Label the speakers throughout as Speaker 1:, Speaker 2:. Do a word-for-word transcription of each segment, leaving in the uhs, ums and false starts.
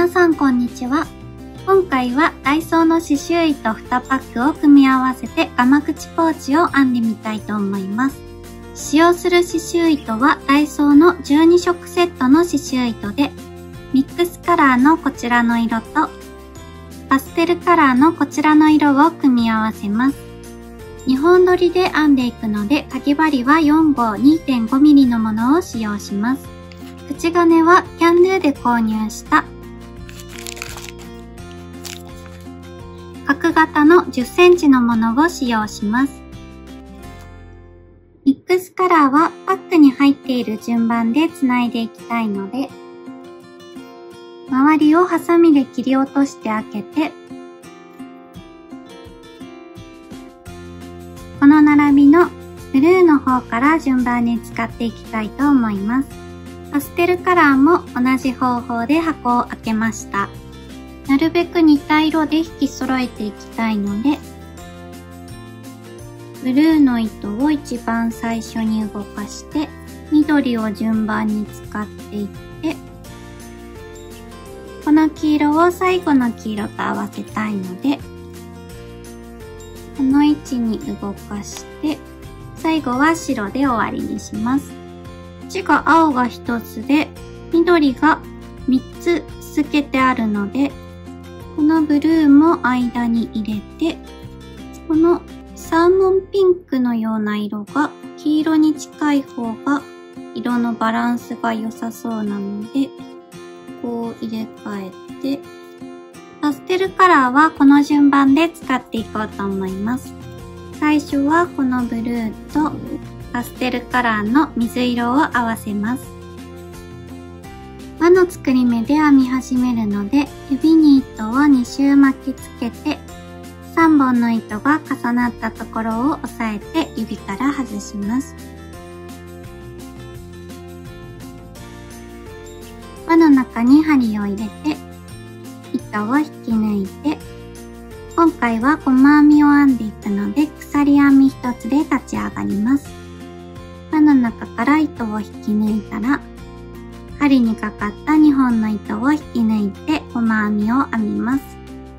Speaker 1: 皆さんこんにちは。今回はダイソーの刺繍糸にパックを組み合わせてガマ口ポーチを編んでみたいと思います。使用する刺繍糸はダイソーのじゅうにしょくセットの刺繍糸で、ミックスカラーのこちらの色とパステルカラーのこちらの色を組み合わせます。にほん取りで編んでいくので、かぎ針はよん号 にてんごミリ のものを使用します。口金はキャンドゥで購入した角型のじゅっセンチのものを使用します。ミックスカラーはパックに入っている順番でつないでいきたいので、周りをハサミで切り落として開けて、この並びのブルーの方から順番に使っていきたいと思います。パステルカラーも同じ方法で箱を開けました。なるべく似た色で引き揃えていきたいので、ブルーの糸を一番最初に動かして、緑を順番に使っていって、この黄色を最後の黄色と合わせたいので、この位置に動かして、最後は白で終わりにします。こっちが青がひとつで、緑がみっつ続けてあるので、このブルーも間に入れて、このサーモンピンクのような色が黄色に近い方が色のバランスが良さそうなので、こう入れ替えて、パステルカラーはこの順番で使っていこうと思います。最初はこのブルーとパステルカラーの水色を合わせます。輪の作り目で編み始めるので、指に糸をに周巻きつけて、さんぼんの糸が重なったところを押さえて指から外します。輪の中に針を入れて、糸を引き抜いて、今回は細編みを編んでいくので、鎖編みひとつで立ち上がります。輪の中から糸を引き抜いたら、針にかかったにほんの糸を引き抜いて細編みを編みます。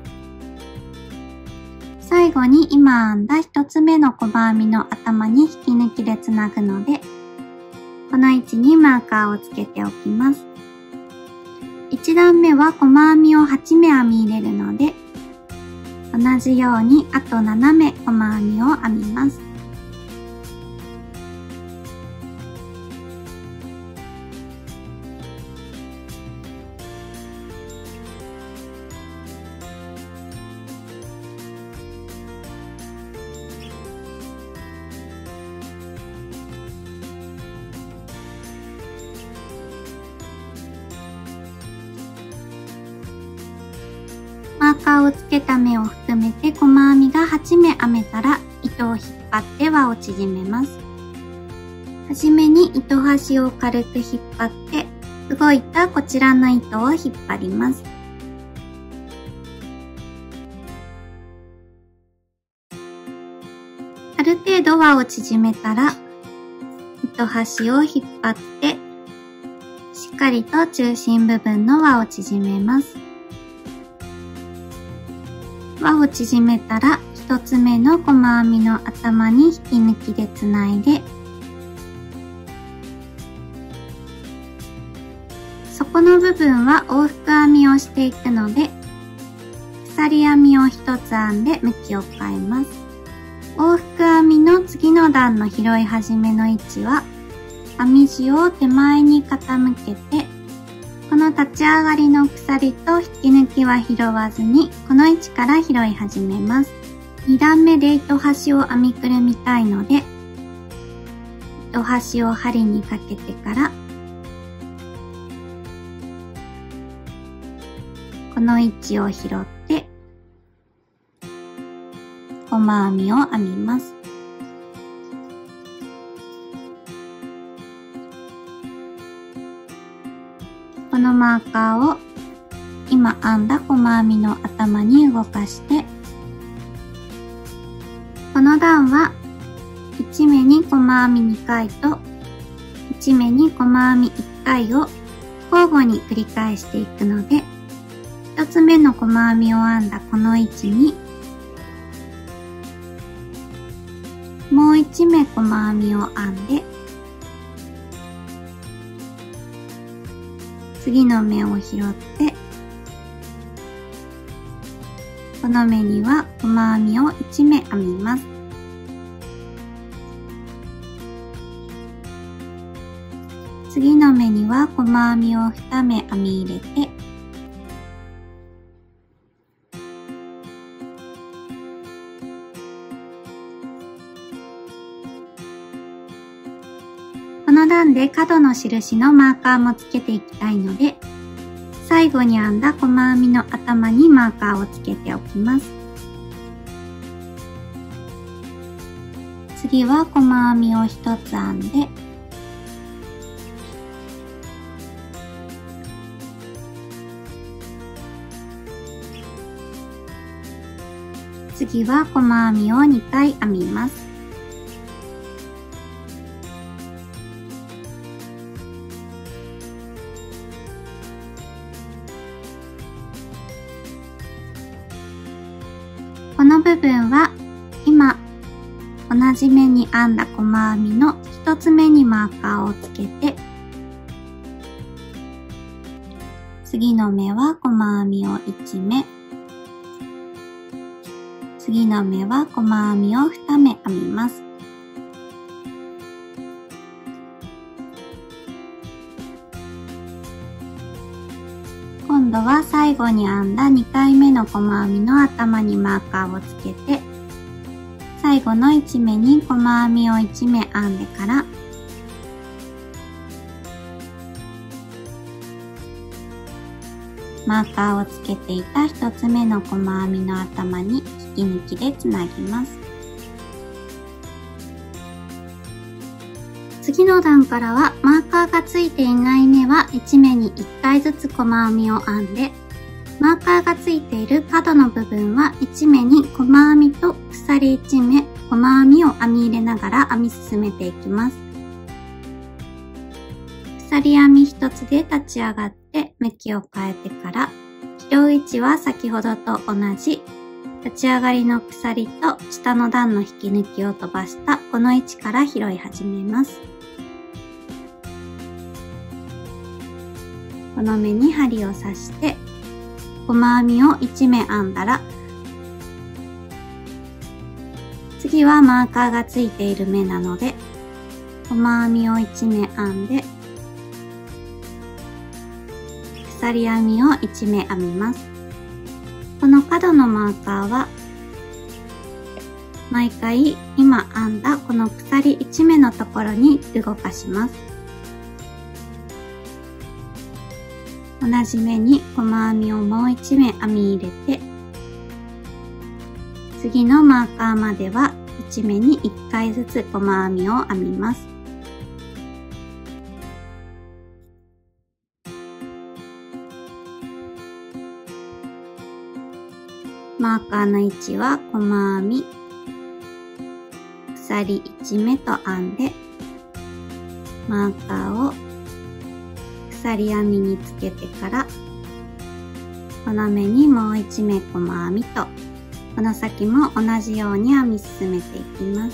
Speaker 1: 最後に今編んだひとつめの細編みの頭に引き抜きでつなぐので、この位置にマーカーをつけておきます。いち段目は細編みをはち目編み入れるので、同じようにあとなな目細編みを編みます。マーカーをつけた目を含めて細編みがはち目編めたら糸を引っ張って輪を縮めます。はじめに糸端を軽く引っ張って動いたこちらの糸を引っ張ります。ある程度輪を縮めたら糸端を引っ張ってしっかりと中心部分の輪を縮めます。輪を縮めたらひとつめの細編みの頭に引き抜きでつないで、底の部分は往復編みをしていくので、鎖編みをひとつ編んで向きを変えます。往復編みの次の段の拾い始めの位置は、編み地を手前に傾けて、この立ち上がりの鎖と引き抜きは拾わずに、この位置から拾い始めます。に段目で糸端を編みくるみたいので、糸端を針にかけてから、この位置を拾って、細編みを編みます。このマーカーを今編んだ細編みの頭に動かして、この段はいち目に細編みにかいといち目に細編みいっかいを交互に繰り返していくので、 一つ目の細編みを編んだこの位置に、もう一目細編みを編んで、次の目を拾って、この目には細編みをいち目編みます。次の目には細編みをに目編み入れて、この段で角の印のマーカーもつけていきたいので、最後に編んだ細編みの頭にマーカーをつけておきます。次は細編みをひとつ編んで、次は細編みをにかい編みます。この部分は今同じ目に編んだ細編みのひとつめにマーカーをつけて、次の目は細編みをいち目、次の目は細編みをに目編みます。今度は最後に編んだにかいめの細編みの頭にマーカーをつけて、最後のいち目に細編みをいち目編んでから、マーカーをつけていたひとつめの細編みの頭に引き抜きでつなぎます。次の段からはマーカーがついていない目はいち目にいっかいずつ細編みを編んで、マーカーがついている角の部分はいち目に細編みと鎖いち目、細編みを編み入れながら編み進めていきます。鎖編みひとつで立ち上がって向きを変えてから、拾う位置は先ほどと同じ、立ち上がりの鎖と下の段の引き抜きを飛ばしたこの位置から拾い始めます。この目に針を刺して、細編みをいち目編んだら、次はマーカーがついている目なので、細編みをいち目編んで、鎖編みをいち目編みます。この角のマーカーは、毎回今編んだこの鎖いち目のところに動かします。同じ目に細編みをもういち目編み入れて、次のマーカーまではいち目にいっかいずつ細編みを編みます。マーカーの位置は細編み、鎖いち目と編んで、マーカーを鎖編みにつけてから、この目にもういち目細編みと、この先も同じように編み進めていきます。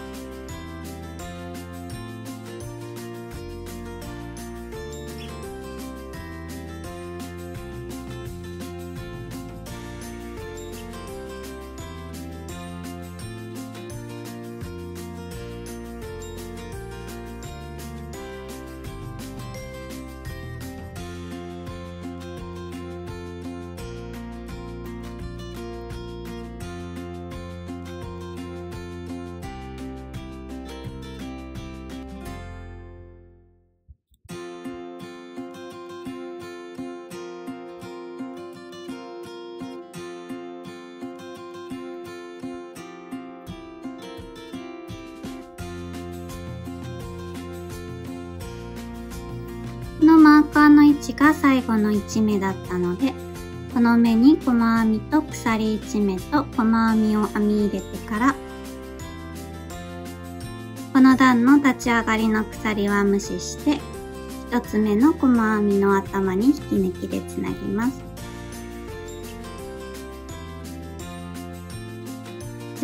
Speaker 1: このマーカーの位置が最後のいち目だったので、この目に細編みと鎖いち目と細編みを編み入れてから、この段の立ち上がりの鎖は無視して、ひとつ目の細編みの頭に引き抜きでつなぎます。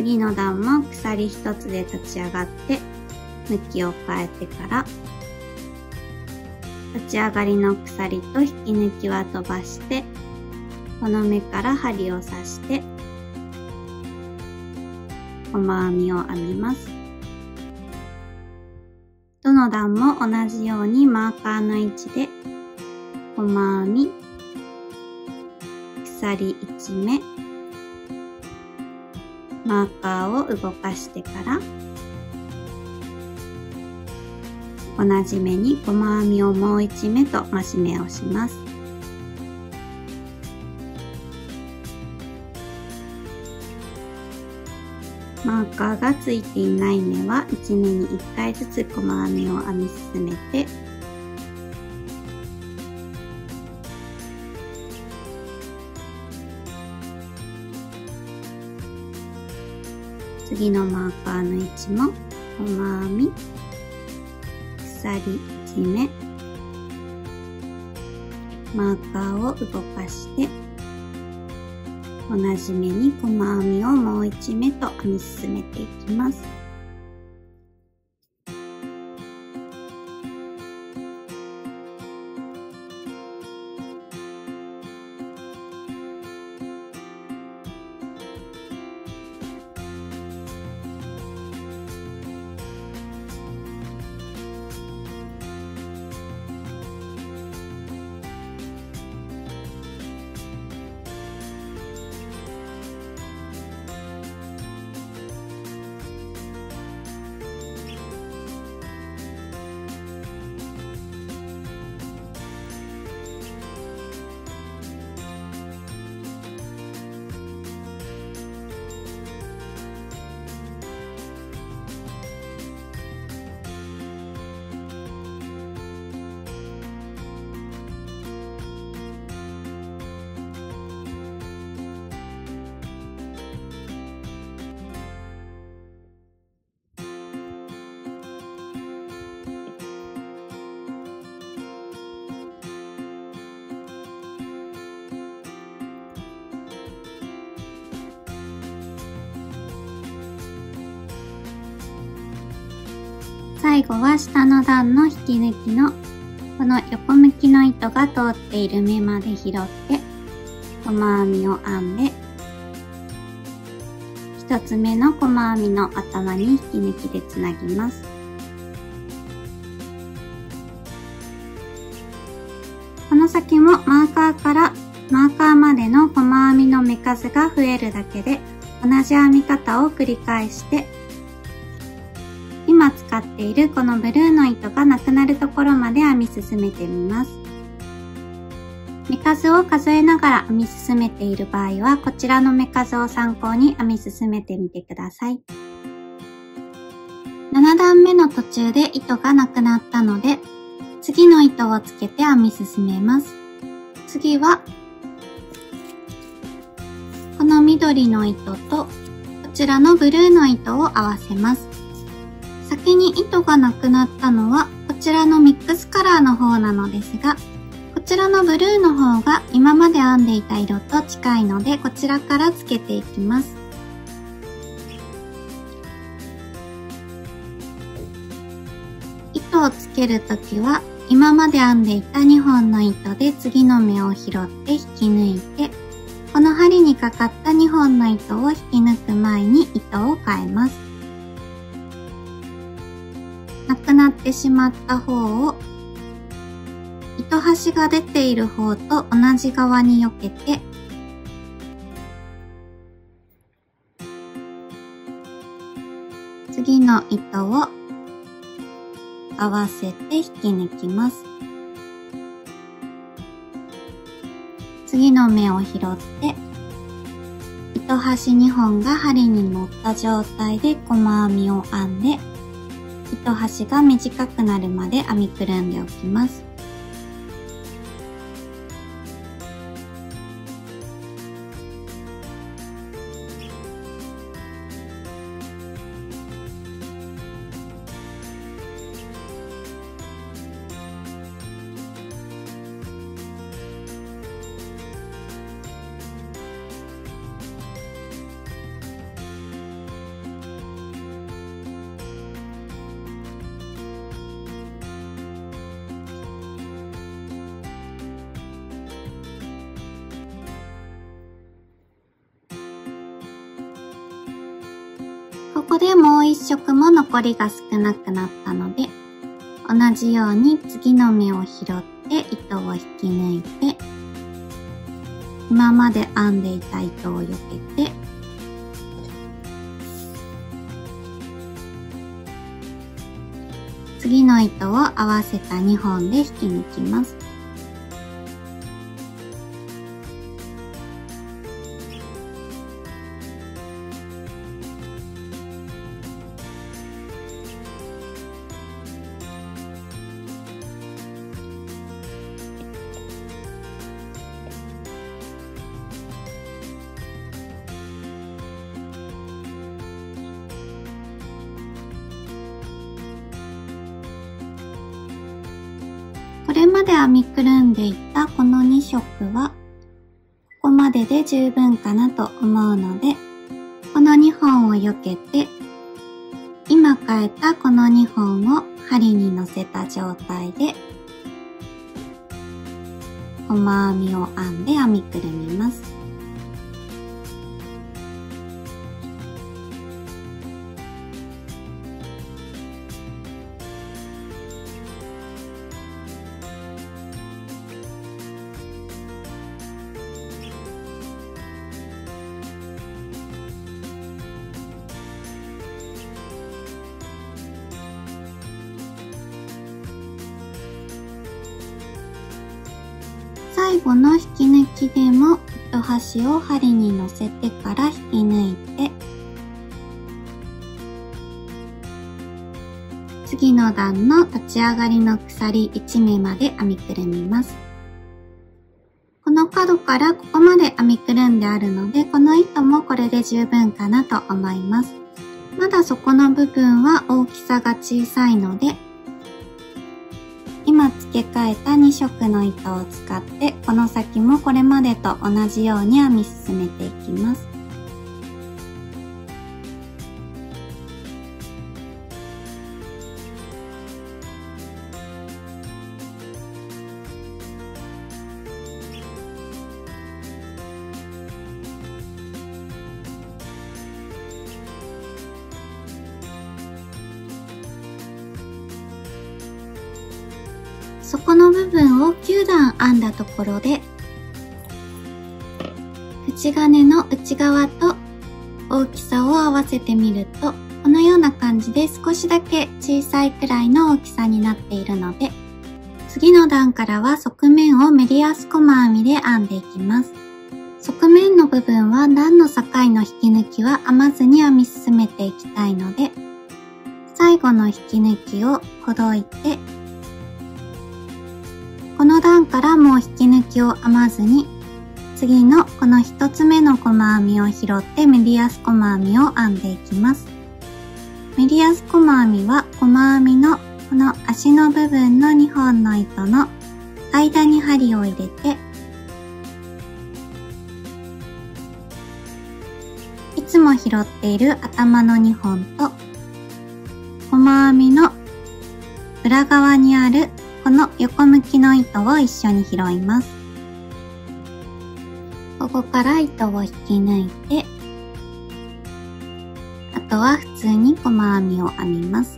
Speaker 1: 次の段も鎖一つで立ち上がって向きを変えてから、立ち上がりの鎖と引き抜きは飛ばして、この目から針を刺して細編みを編みます。どの段も同じようにマーカーの位置で細編み、鎖いち目、マーカーを動かしてから同じ目に細編みをもういち目と増し目をします。マーカーがついていない目はいち目にいっかいずつ細編みを編み進めて、次のマーカーの位置も細編み、鎖いち目、マーカーを動かして同じ目に細編みをもういち目と編み進めていきます。最後は下の段の引き抜きのこの横向きの糸が通っている目まで拾って細編みを編んで、一つ目の細編みの頭に引き抜きでつなぎます。この先もマーカーからマーカーまでの細編みの目数が増えるだけで同じ編み方を繰り返して、今使っているこのブルーの糸がなくなるところまで編み進めてみます。目数を数えながら編み進めている場合は、こちらの目数を参考に編み進めてみてください。なな段目の途中で糸がなくなったので、次の糸をつけて編み進めます。次は、この緑の糸とこちらのブルーの糸を合わせます。先に糸がなくなったのはこちらのミックスカラーの方なのですが、こちらのブルーの方が今まで編んでいた色と近いので、こちらからつけていきます。糸をつけるときは今まで編んでいたにほんの糸で次の目を拾って引き抜いて、この針にかかったにほんの糸を引き抜く前に糸を変えます。なくなってしまった方を糸端が出ている方と同じ側に避けて、次の糸を合わせて引き抜きます。次の目を拾って糸端にほんが針に乗った状態で細編みを編んで、糸端が短くなるまで編みくるんでおきます。 ここでもう一色も残りが少なくなったので、同じように次の目を拾って糸を引き抜いて、今まで編んでいた糸を避けて、次の糸を合わせたにほんで引き抜きます。これまで編みくるんでいったこのに色は、ここまでで十分かなと思うので、このにほんを避けて、今変えたこのにほんを針に乗せた状態で、細編みを編んで編みくるみます。最後の引き抜きでも糸端を針に乗せてから引き抜いて、次の段の立ち上がりの鎖いち目まで編みくるみます。この角からここまで編みくるんであるので、この糸もこれで十分かなと思います。まだそこの部分は大きさが小さいので、今付け替えたに色の糸を使ってこの先もこれまでと同じように編み進めていきます。底の部分をきゅう段編んだところで、口金の内側と大きさを合わせてみると、このような感じで少しだけ小さいくらいの大きさになっているので、次の段からは側面をメリヤス細編みで編んでいきます。側面の部分は段の境の引き抜きは編まずに編み進めていきたいので、最後の引き抜きをほどいて、この段からもう引き抜きを編まずに、次のこの一つ目の細編みを拾ってメリヤス細編みを編んでいきます。メリヤス細編みは細編みのこの足の部分のにほんの糸の間に針を入れて、いつも拾っている頭のにほんと細編みの裏側にあるこの横向きの糸を一緒に拾います。ここから糸を引き抜いて、あとは普通に細編みを編みます。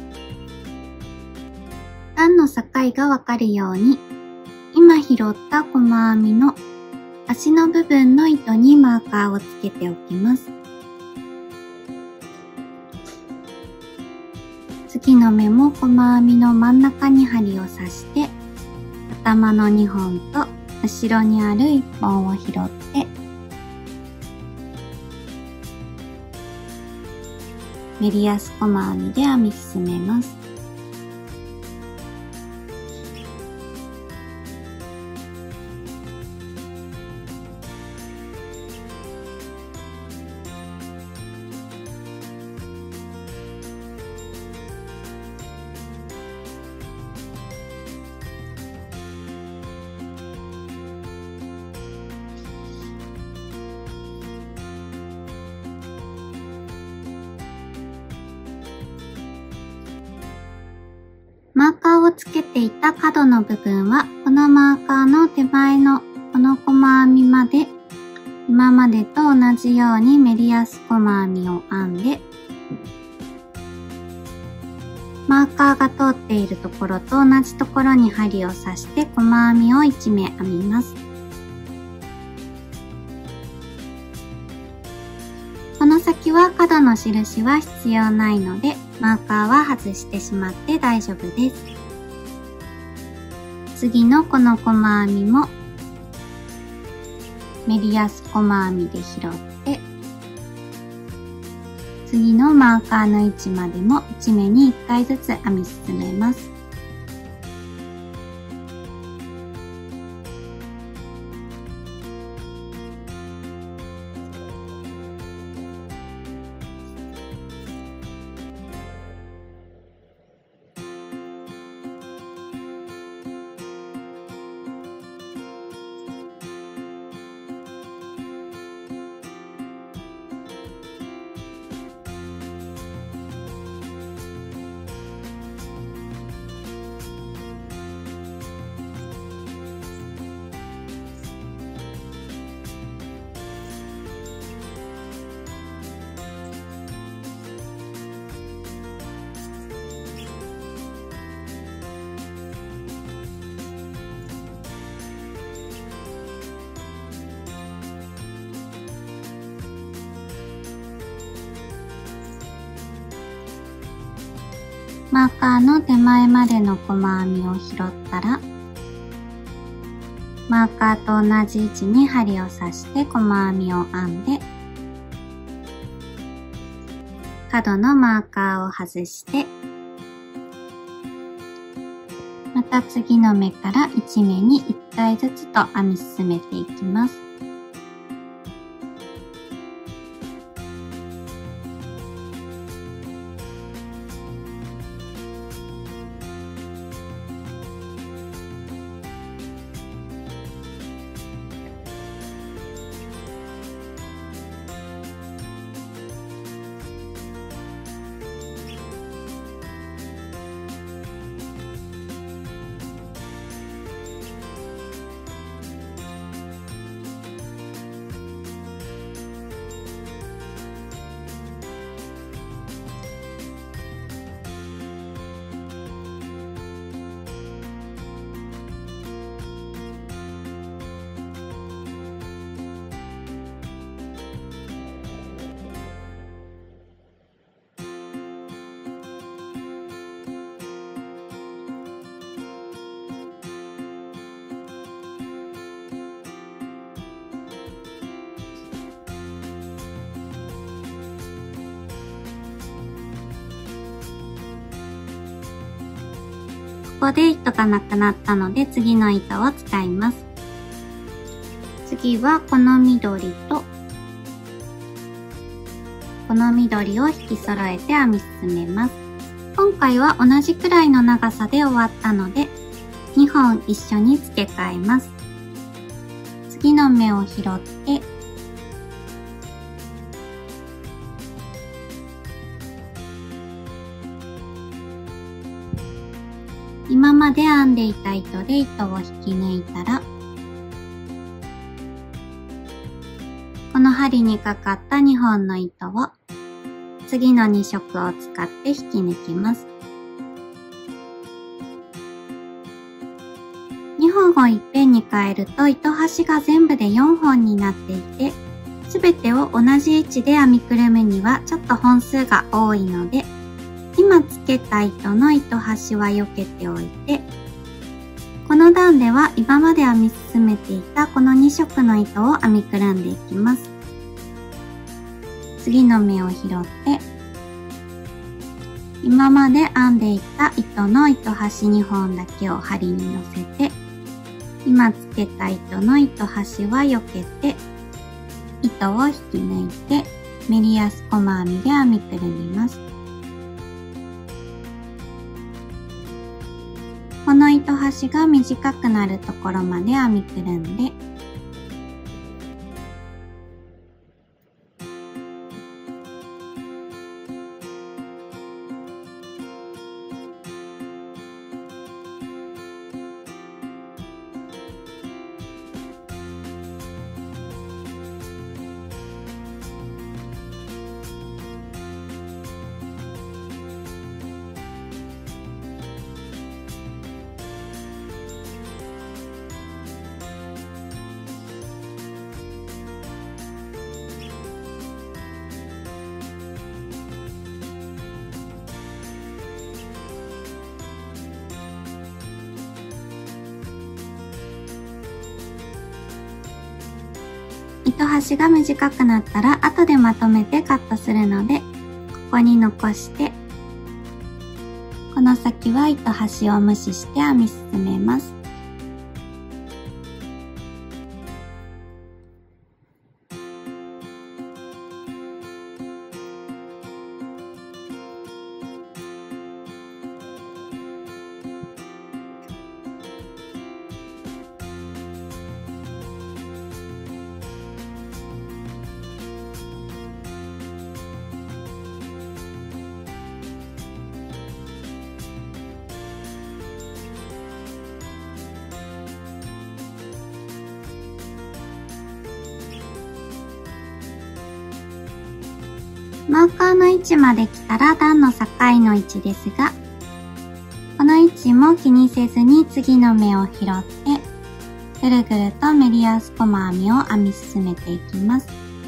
Speaker 1: 段の境がわかるように、今拾った細編みの足の部分の糸にマーカーをつけておきます。次の目も細編みの真ん中に針を刺して、頭のにほんと後ろにあるいっぽんを拾って、メリヤス細編みで編み進めます。マーカーをつけていた角の部分は、このマーカーの手前のこの細編みまで、今までと同じようにメリヤス細編みを編んで、 マーカーが通っているところと同じところに針を刺して細編みをいち目編みます。この先は角の印は必要ないので、マーカーは外してしまって大丈夫です。次のこの細編みもメリヤス細編みで拾って、次のマーカーの位置までもいち目にいっかいずつ編み進めます。マーカーの手前までの細編みを拾ったら、マーカーと同じ位置に針を刺して細編みを編んで、角のマーカーを外して、また次の目からいち目にいっかいずつと編み進めていきます。ここで糸がなくなったので次の糸を使います。次はこの緑とこの緑を引き揃えて編み進めます。今回は同じくらいの長さで終わったのでにほん一緒に付け替えます。次の目を拾って今まで編んでいた糸で糸を引き抜いたら、この針にかかったにほんの糸を次のに色を使って引き抜きます。にほんをいっぺんに変えると糸端が全部でよんほんになっていて、すべてを同じ位置で編みくるむにはちょっと本数が多いので、今つけた糸の糸端は避けておいて、この段では今まで編み進めていたこのに色の糸を編みくるんでいきます。次の目を拾って、今まで編んでいた糸の糸端にほんだけを針に乗せて、今つけた糸の糸端は避けて、糸を引き抜いてメリヤス細編みで編みくるみます。この糸端が短くなるところまで編みくるんで、 糸端が短くなったら後でまとめてカットするので、ここに残して、この先は糸端を無視して編み進めます。マーカーの位置まで来たら段の境の位置ですが、この位置も気にせずに次の目を拾って、ぐるぐるとメリヤス細編みを編み進めていきます。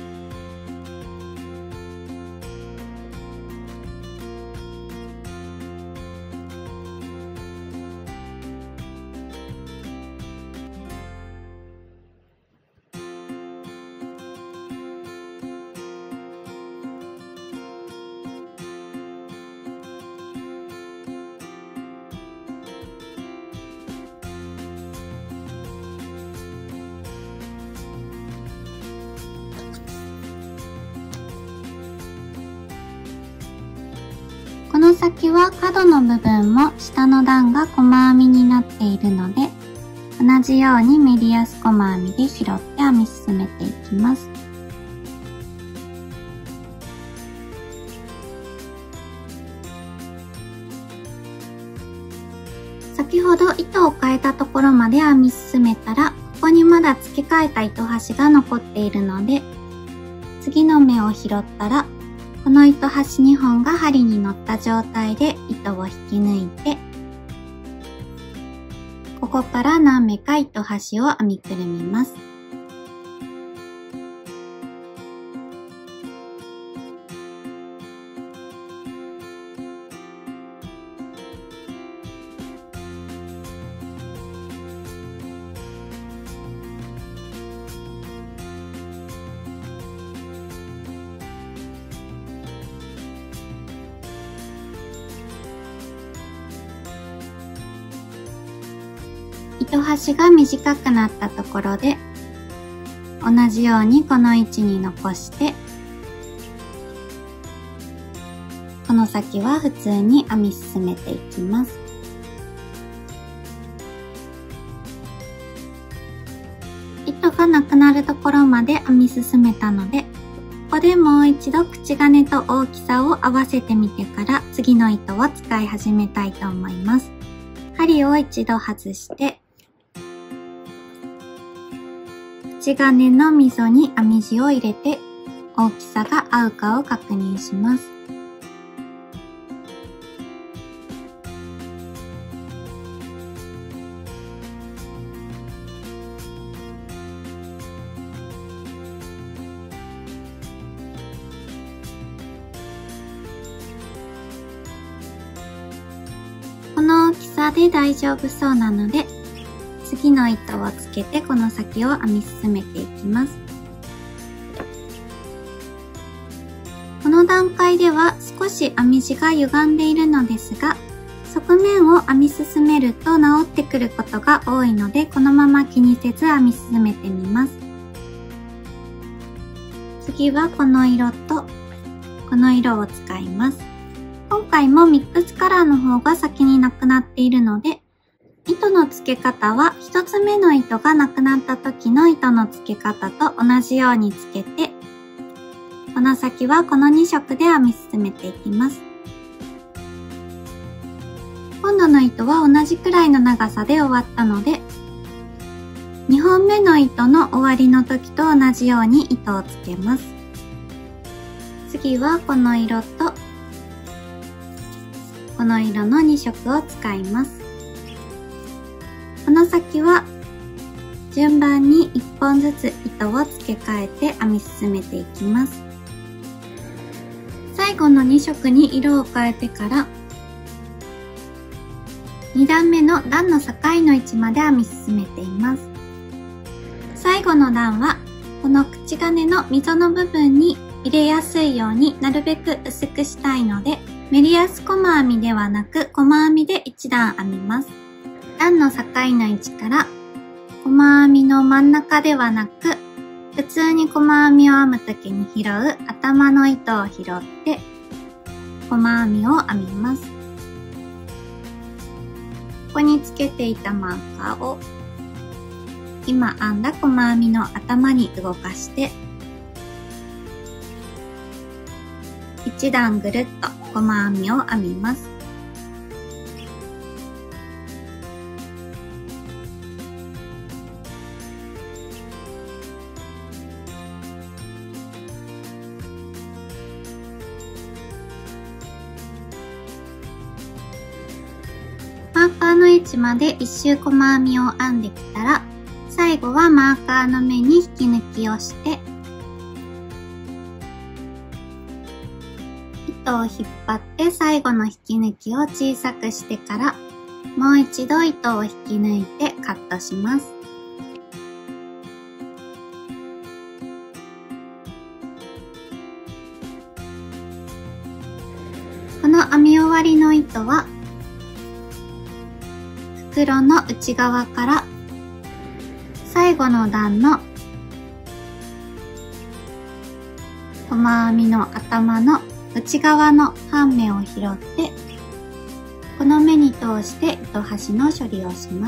Speaker 1: この先は角の部分も下の段が細編みになっているので、同じようにメリヤス細編みで拾って編み進めていきます。先ほど糸を変えたところまで編み進めたら、ここにまだ付け替えた糸端が残っているので、次の目を拾ったら、この糸端にほんが針に乗った状態で糸を引き抜いて、ここから何目か糸端を編みくるみます。糸端が短くなったところで、同じようにこの位置に残して、この先は普通に編み進めていきます。糸がなくなるところまで編み進めたので、ここでもう一度口金と大きさを合わせてみてから次の糸を使い始めたいと思います。針を一度外して、口金の溝に編み地を入れて大きさが合うかを確認します。この大きさで大丈夫そうなので、次の糸をつけてこの先を編み進めていきます。この段階では少し編み地が歪んでいるのですが、側面を編み進めると直ってくることが多いので、このまま気にせず編み進めてみます。次はこの色とこの色を使います。今回もミックスカラーの方が先になくなっているので、糸の付け方は一つ目の糸がなくなった時の糸の付け方と同じように付けて、この先はこのに色で編み進めていきます。今度の糸は同じくらいの長さで終わったので、にほんめの糸の終わりの時と同じように糸をつけます。次はこの色とこの色のに色を使います。この先は順番にいっぽんずつ糸を付け替えて編み進めていきます。最後のに色に色を変えてからに段目の段の境の位置まで編み進めています。最後の段はこの口金の溝の部分に入れやすいようになるべく薄くしたいので、メリヤス細編みではなく細編みで一段編みます。段の境の位置から細編みの真ん中ではなく、普通に細編みを編むときに拾う頭の糸を拾って細編みを編みます。ここにつけていたマーカーを今編んだ細編みの頭に動かして一段ぐるっと細編みを編みます。マーカーの位置まで一周細編みを編んできたら、最後はマーカーの目に引き抜きをして糸を引っ張って最後の引き抜きを小さくしてから、もう一度糸を引き抜いてカットします。この編み終わりの糸は袋の内側から最後の段の細編みの頭の内側の半目を拾ってこの目に通して糸端の処理をします。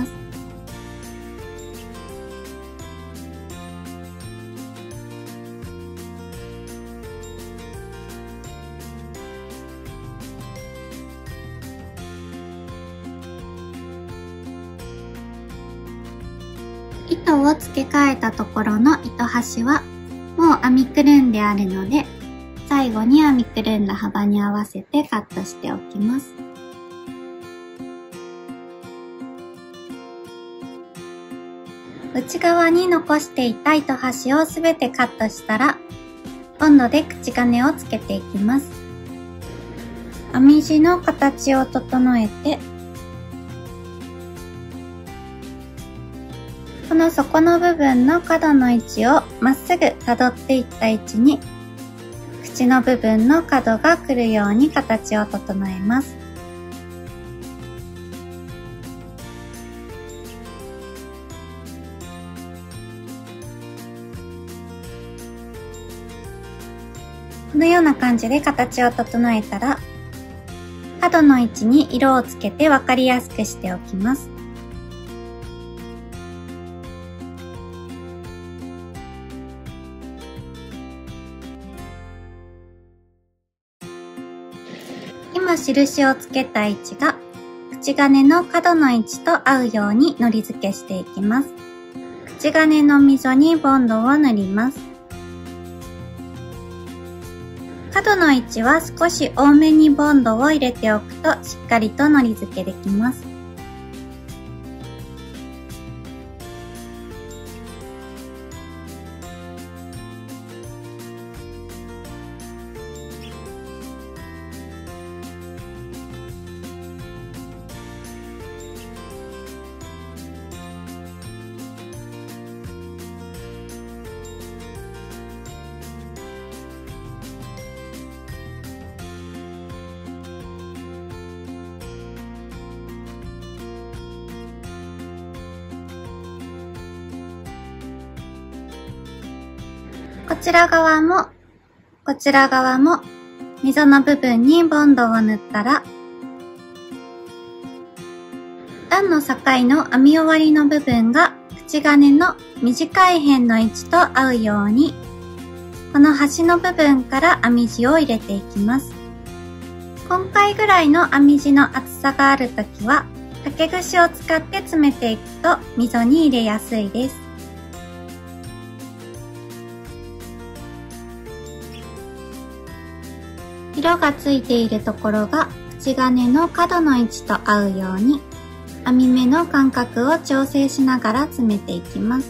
Speaker 1: 糸を付け替えたところの糸端はもう編みくるんであるので、最後に編みくるんだ幅に合わせてカットしておきます。内側に残していた糸端をすべてカットしたら、温度で口金をつけていきます。編み地の形を整えて、この底の部分の角の位置をまっすぐたどっていった位置に、口の部分の角が来るように形を整えます。このような感じで形を整えたら、角の位置に色をつけて分かりやすくしておきます。今印をつけた位置が口金の角の位置と合うようにのり付けしていきます。口金の溝にボンドを塗ります。角の位置は少し多めにボンドを入れておくとしっかりとのり付けできます。こちら側も、こちら側も、溝の部分にボンドを塗ったら、段の境の編み終わりの部分が口金の短い辺の位置と合うように、この端の部分から編み地を入れていきます。今回ぐらいの編み地の厚さがあるときは、竹串を使って詰めていくと溝に入れやすいです。色がついているところが口金の角の位置と合うように編み目の間隔を調整しながら詰めていきます。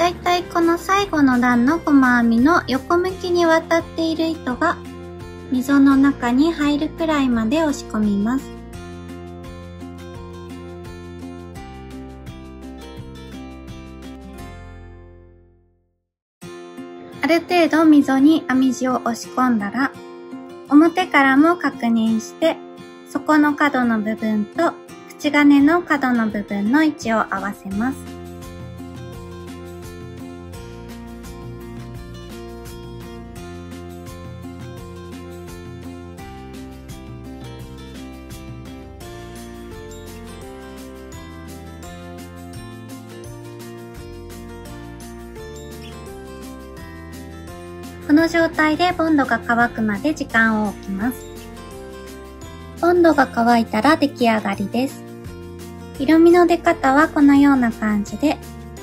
Speaker 1: だいたいこの最後の段の細編みの横向きに渡っている糸が溝の中に入るくらいまで押し込みます。ある程度溝に編み地を押し込んだら、表からも確認して、底の角の部分と口金の角の部分の位置を合わせます。この状態でボンドが乾くまで時間を置きます。ボンドが乾いたら出来上がりです。色味の出方はこのような感じで、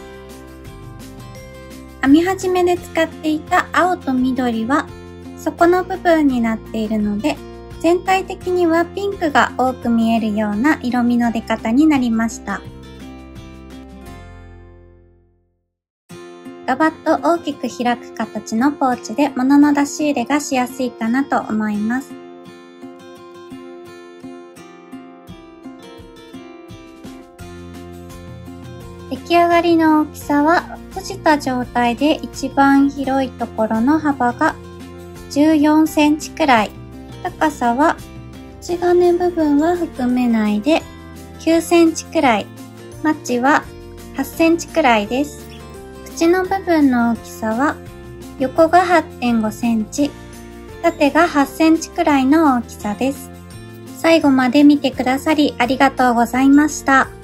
Speaker 1: 編み始めで使っていた青と緑は底の部分になっているので、全体的にはピンクが多く見えるような色味の出方になりました。ガバッと大きく開く形のポーチで物の出し入れがしやすいかなと思います。出来上がりの大きさは閉じた状態で一番広いところの幅がじゅうよんセンチくらい、高さは口金部分は含めないできゅうセンチくらい、マッチははちセンチくらいです。口の部分の大きさは横が はってんごセンチ、縦がはちセンチくらいの大きさです。最後まで見てくださりありがとうございました。